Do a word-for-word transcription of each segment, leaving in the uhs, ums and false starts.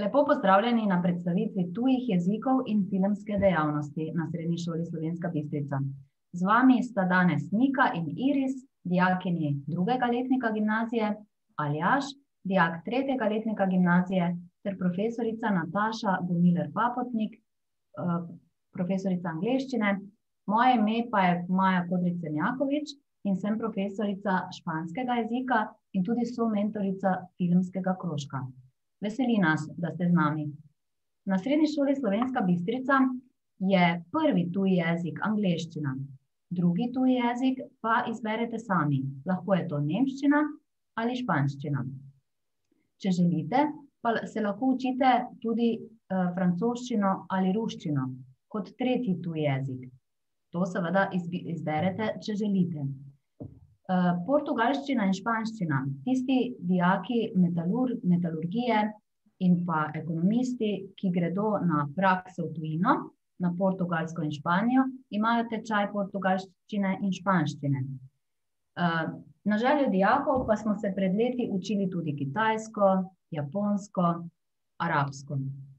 Lepo pozdravljeni na predstavitvi tujih jezikov in filmske dejavnosti na Srednji šoli Slovenska Bistrica. Z vami sta danes Nika in Iris, dijakinji drugega letnika gimnazije, Aljaž, dijak tretjega letnika gimnazije, ter profesorica Nataša Gumiler-Papotnik, profesorica angleščine. Moje ime pa je Maja Kodric-Senjakovič in sem profesorica španskega jezika in tudi somentorica filmskega krožka. Veseli nas, da ste z nami. Na Srednji šoli Slovenska Bistrica je prvi tuji jezik angleščina, drugi tuji jezik pa izberete sami. Lahko je to nemščina ali španščina. Če želite, pa se lahko učite tudi uh, francoščino ali ruščino kot tretji tuji jezik. To seveda izberete, če želite. Uh, portugalščina in španščina, tisti dijaki metalur, metalurgije in pa ekonomisti, ki gredo na prakso v tujino, na Portugalsko in Španijo, imajo tečaj portugalščine in španščine. Uh, na željo dijakov pa smo se pred leti učili tudi kitajsko, japonsko, arabsko.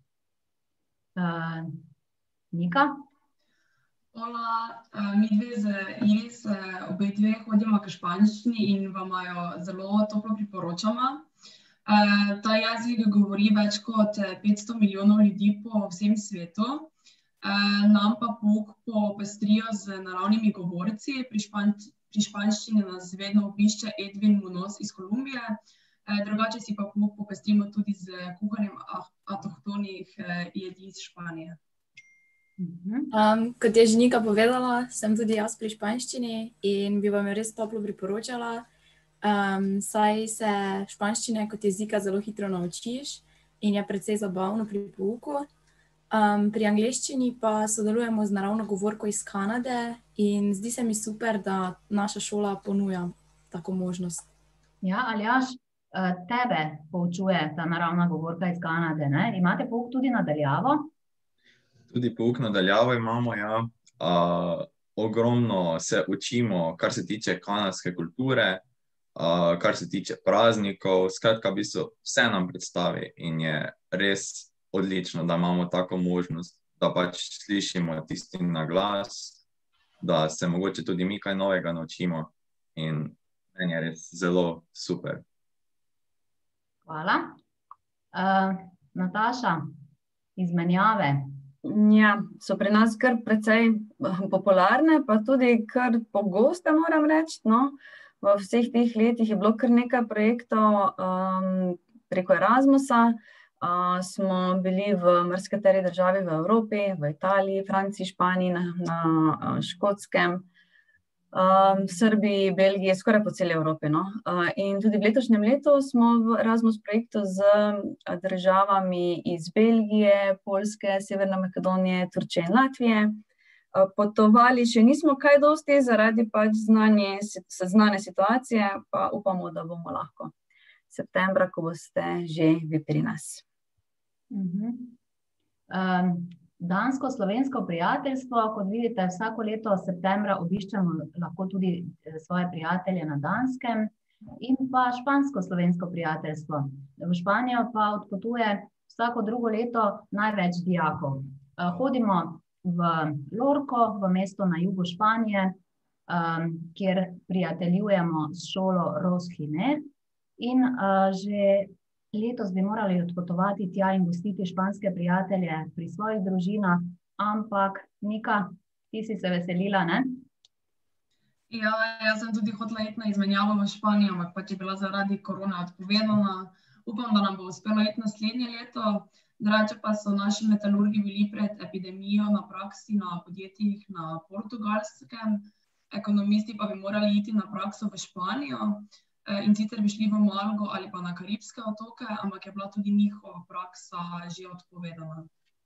Uh, Nika? Hola, mi dve z Iris, obe dve hodimo k španščini in vam jo zelo toplo priporočamo. Ta jezik govori več kot petsto milijonov ljudi po vsem svetu. Nam pa pouk popestrijo z naravnimi govorci. Pri, špan, pri španščini nas vedno obišče Edwin Munoz iz Kolumbije. Drugače si pa pouk popestrimo tudi z kuhanjem avtohtonih jedi iz Španije. Um, kot je že Nika povedala, sem tudi jaz pri španščini in bi vam jo res toplo priporočala, um, saj se španščine kot jezika zelo hitro naučiš in je precej zabavno pri pouku. Um, pri angleščini pa sodelujemo z naravno govorko iz Kanade in zdi se mi super, da naša šola ponuja tako možnost. Ja, Aljaž, tebe poučuje ta naravna govorka iz Kanade, ne? Imate pouk tudi nadaljavo? Tudi pouk nadaljavo imamo, ja. Uh, ogromno se učimo, kar se tiče kanadske kulture, uh, kar se tiče praznikov, skratka, v bistvu vse nam predstavi in je res odlično, da imamo tako možnost, da pač slišimo tisti na glas, da se mogoče tudi mi kaj novega naučimo in meni je res zelo super. Hvala. Uh, Nataša, izmenjave. Ja, so pri nas kar precej popularne, pa tudi kar pogoste, moram reči, no. V vseh teh letih je bilo kar nekaj projektov um, preko Erasmusa. Uh, smo bili v marsikateri državi v Evropi, v Italiji, Franciji, Španiji, na, na uh, Škotskem, um, Srbiji, Belgiji, skoraj po celi Evropi, no. Uh, in tudi v letošnjem letu smo v Erasmus projektu z uh, državami iz Belgije, Poljske, Severne Makedonije, Turčije in Latvije. Uh, potovali še nismo kaj dosti zaradi pač znanje, znane situacije, pa upamo, da bomo lahko septembra, ko boste že vi pri nas. Uh-huh. Um, Dansko-slovensko prijateljstvo, kot vidite, vsako leto septembra obiščemo lahko tudi svoje prijatelje na Danskem in pa špansko-slovensko prijateljstvo. V Španijo pa odpotuje vsako drugo leto največ dijakov. Hodimo v Lorco, v mesto na jugu Španije, um, kjer prijateljujemo s šolo Roshine in uh, že letos bi morali odpotovati tja in gostiti španske prijatelje pri svojih družinah, ampak Nika, ti si se veselila, ne? Ja, jaz sem tudi hotela iti na izmenjavo v Španijo, ampak pač je bila zaradi korona odpovedana. Upam, da nam bo uspelo iti naslednje leto. Drugače pa so naši metalurgi bili pred epidemijo na praksi na podjetjih na Portugalskem. Ekonomisti pa bi morali iti na prakso v Španijo. In sicer bi šli v Malago ali pa na Karibske otoke, ampak je bila tudi njihova praksa že odpovedana.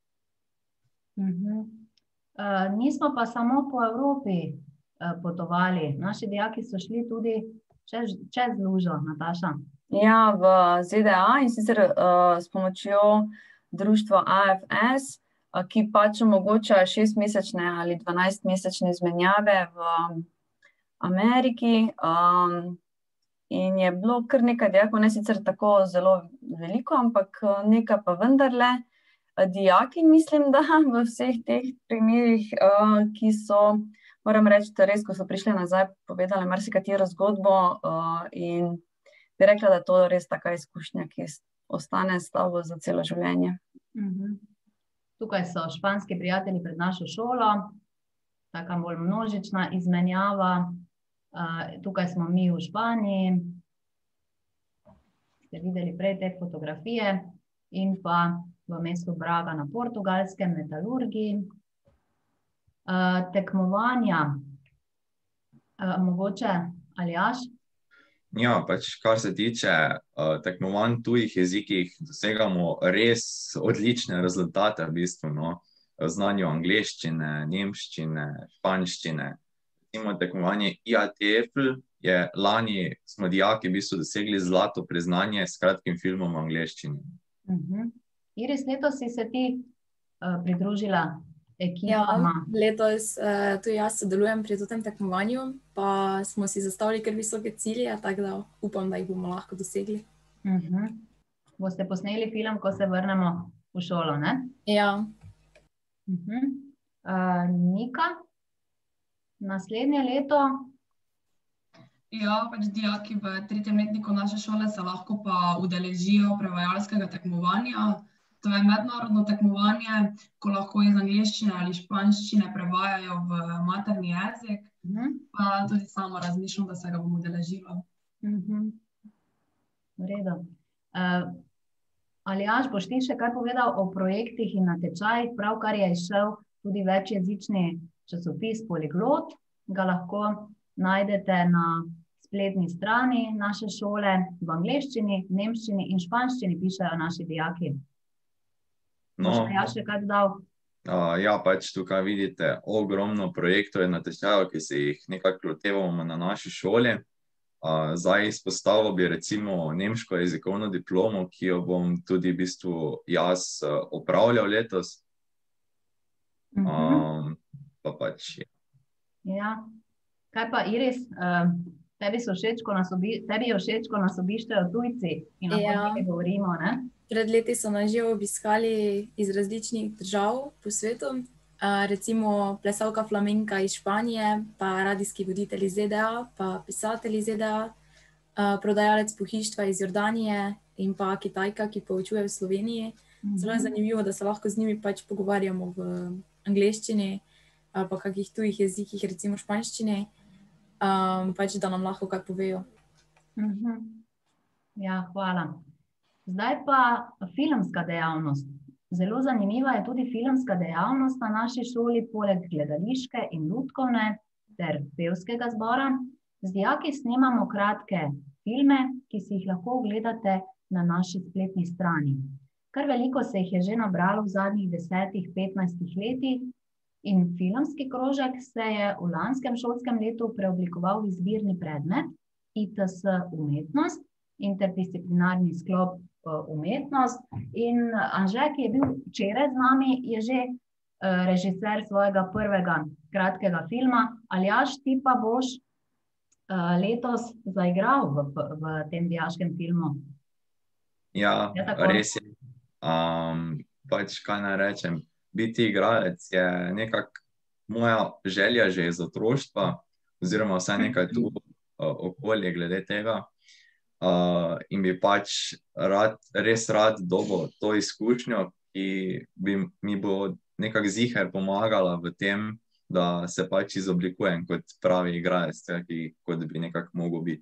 Uh-huh. Uh, nismo pa samo po Evropi uh, potovali. Naši dijaki so šli tudi čez, čez lužo, Nataša. Ja, v Z D A in sicer uh, s pomočjo društva A F S, uh, ki pač omogoča šestmesečne ali dvanajstmesečne izmenjave v Ameriki. Um, in je bilo kar nekaj dijakov, ne sicer tako zelo veliko, ampak nekaj pa vendarle dijaki, mislim, da v vseh teh primerih, ki so, moram reči, da res, ko so prišli nazaj, povedali marsikatero zgodbo in bi rekla, da je to res taka izkušnja, ki ostane s tabo za celo življenje. Mhm. Tukaj so španski prijatelji pred našo šolo, taka bolj množična izmenjava. Tukaj smo mi v Španiji, ste videli prej te fotografije, in pa v mestu Braga na Portugalskem, metalurgiji. Tekmovanja, mogoče Aljaž? Ja, pač kar se tiče uh, tekmovanj v tujih jezikih, dosegamo res odlične rezultate v bistvu, no. V znanju angleščine, nemščine, španščine. Recimo tekmovanje I A T F L je lani smo dijaki v bistvu dosegli zlato priznanje s kratkim filmom v angleščini. Uh-huh. Iris, letos si se ti uh, pridružila ekipama. Ja, letos uh, tudi jaz sodelujem pri tem tekmovanju, pa smo si zastavili kar visoke cilje, tako da upam, da jih bomo lahko dosegli. Uh-huh. Boste posneli film, ko se vrnemo v šolo, ne? Ja. Uh-huh. uh, Nika, naslednje leto? Ja, pač dijaki v tretjem letniku naše šole se lahko pa udeležijo prevajalskega tekmovanja. To je mednarodno tekmovanje, ko lahko iz angleščine ali španščine prevajajo v materni jezik. Uh-huh. Pa tudi samo razmišljam, da se ga bom udeležila. Uh-huh. V redu. Uh, Aljaž, boš ti še kaj povedal o projektih in natečajih, pravkar je izšel tudi večjezični časopis Poliglot, ga lahko najdete na spletni strani naše šole v angleščini, nemščini in španščini, pišejo naši dijaki. No, boš Aljaž še kaj dodal? Uh, ja, pač tukaj vidite ogromno projektov in natečajev, ki se jih nekako lotevamo na naši šoli. Uh, zdaj izpostavil bi recimo nemško jezikovno diplomo, ki jo bom tudi v bistvu jaz uh, opravljal letos. Um, Uh-huh. pa pač, ja. Ja. Kaj pa Iris, uh, tebi so všeč, ko nas obi, tebi je všeč, ko nas obiščejo tujci in lahko Ja. nekaj govorimo, ne? Pred leti so nas že obiskali iz različnih držav po svetu, uh, recimo plesalka flamenka iz Španije, pa radijski voditelj iz Z D A, pa pisatelj iz Z D A, uh, prodajalec pohištva iz Jordanije in pa Kitajka, ki poučuje v Sloveniji. Zelo je zanimivo, da se lahko z njimi pač pogovarjamo v angleščini ali pa kakih tujih jezikih, recimo španščini, um, pač da nam lahko kaj povejo. Uh-huh. Ja, hvala. Zdaj pa filmska dejavnost. Zelo zanimiva je tudi filmska dejavnost na naši šoli, poleg gledališke in lutkovne ter pevskega zbora. Z dijaki snemamo kratke filme, ki si jih lahko ogledate na naši spletni strani. Kar veliko se jih je že nabralo v zadnjih desetih, petnajstih letih in filmski krožek se je v lanskem šolskem letu preoblikoval v izbirni predmet I T S umetnost, interdisciplinarni sklop umetnost. In Anže, ki je bil včeraj z nami, je že uh, režiser svojega prvega kratkega filma. Aljaž, ti pa boš uh, letos zaigral v, v tem dijaškem filmu. Ja, Je tako? res je. Um, pač kaj naj rečem, biti igralec je nekako moja želja že iz otroštva, oziroma vsaj nekaj tu uh, okolje glede tega. Uh, in bi pač rad, res rad dobil to izkušnjo, ki bi mi bo nekako ziher pomagala v tem, da se pač izoblikujem kot pravi igralec, ki kot bi nekako mogel biti.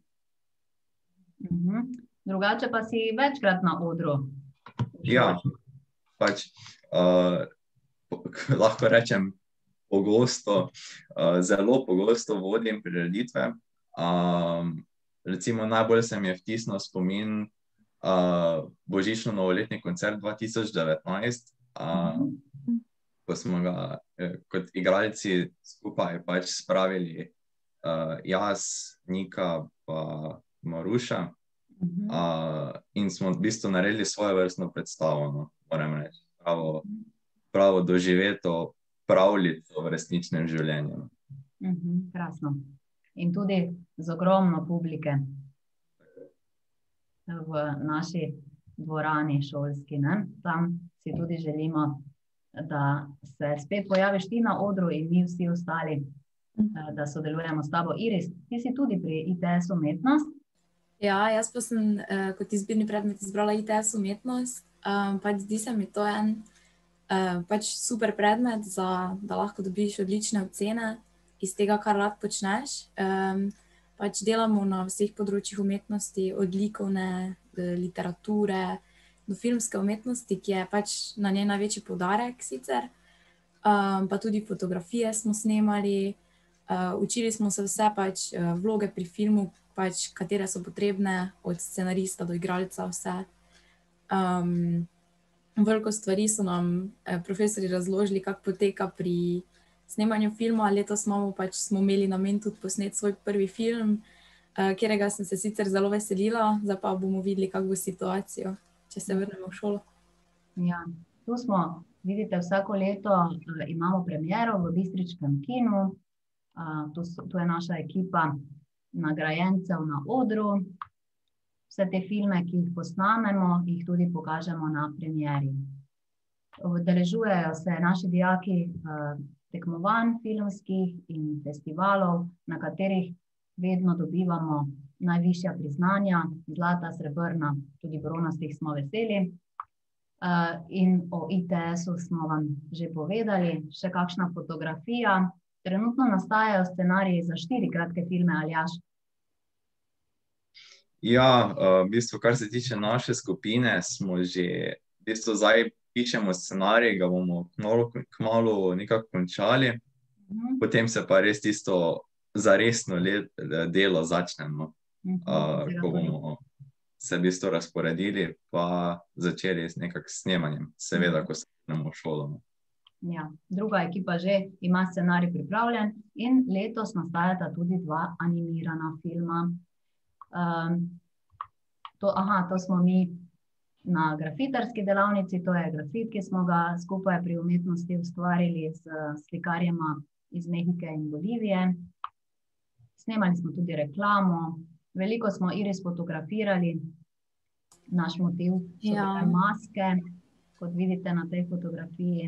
Uh-huh. Drugače pa si večkrat na odru. Ja, pač uh, lahko rečem pogosto, uh, zelo pogosto vodim prireditve. Um, recimo najbolj se mi je vtisnil spomin uh, božično-novoletni koncert dva tisoč devetnajst, uh, ko smo ga eh, kot igralci skupaj pač spravili uh, jaz, Nika pa Maruša. Uh-huh. Uh, in smo v bistvu naredili svojo vrstno predstavo, no, moram reči, pravo, pravo doživeto pravljico v resničnem življenju. Uh-huh. Krasno. In tudi z ogromno publike. v naši dvorani šolski, ne? Tam si tudi želimo, da se spet pojaviš ti na odru in mi vsi ostali, da sodelujemo s tabo. Iris, ti si tudi pri I T S umetnost? Ja, jaz pa sem uh, kot izbirni predmet izbrala I T S umetnost. Um, pač zdi se mi to en uh, pač super predmet, za, da lahko dobiš odlične ocene iz tega, kar rad počneš. Um, pač delamo na vseh področjih umetnosti, od likovne, literature, do filmske umetnosti, ki je pač na njej največji poudarek sicer. Um, pa tudi fotografije smo snemali, uh, učili smo se vse pač uh, vloge pri filmu, pač katere so potrebne, od scenarista do igralca, vse. Um, veliko stvari so nam eh, profesori razložili, kako poteka pri snemanju filma. Letos smo, pač, smo imeli namen tudi posneti svoj prvi film, uh, kjerega sem se sicer zelo veselila, zdaj pa bomo videli, kako bo situacijo, če se vrnemo v šolo. Ja, tu smo, vidite, vsako leto uh, imamo premiero v Bistričkem kinu, uh, tu, so, tu je naša ekipa nagrajencev na odru. Vse te filme, ki jih posnamemo, jih tudi pokažemo na premieri. Udeležujejo se naši dijaki uh, tekmovanj filmskih in festivalov, na katerih vedno dobivamo najvišja priznanja, zlata, srebrna, tudi bronastih smo veseli. Uh, in o I T S-u smo vam že povedali, še kakšna fotografija. Trenutno nastajajo scenariji za štiri kratke filme, Aljaž? Ja, v bistvu, kar se tiče naše skupine, smo že, v bistvu, zdaj pišemo scenarij, ga bomo kmalo, kmalo nekako končali, uh-huh. Potem se pa res tisto zaresno let, delo začnemo, uh-huh. uh, ko bomo se v bistvu razporedili, pa začeli s nekak snemanjem, seveda, ko se vrnemo v šolo. Ja, druga ekipa že ima scenarij pripravljen in letos nastajata tudi dva animirana filma. Um, to, aha, to smo mi na grafitarski delavnici, to je grafit, ki smo ga skupaj pri umetnosti ustvarili s slikarjema iz Mehike in Bolivije. Snemali smo tudi reklamo, veliko smo Iris fotografirali, naš motiv so ja. bile maske, kot vidite na tej fotografiji.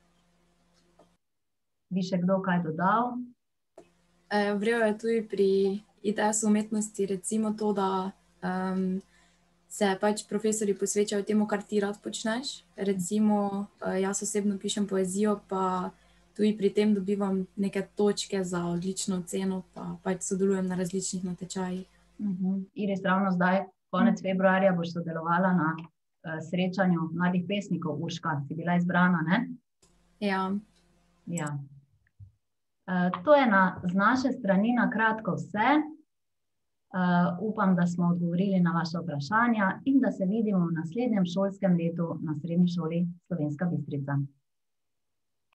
Bi še kdo kaj dodal? E, Vrejo je tudi pri I T S umetnosti recimo to, da um, se pač profesori posvečajo temu, kar ti rad počneš. Recimo, jaz osebno pišem poezijo, pa tudi pri tem dobivam neke točke za odlično oceno, pa pač sodelujem na različnih natečajih. Uh-huh. Iris, ravno zdaj, konec februarja, boš sodelovala na uh, srečanju mladih pesnikov. Urška, si bila izbrana, ne? Ja. Ja. Uh, to je na, z naše strani na kratko vse. Uh, upam, da smo odgovorili na vaše vprašanja in da se vidimo v naslednjem šolskem letu na Srednji šoli Slovenska Bistrica.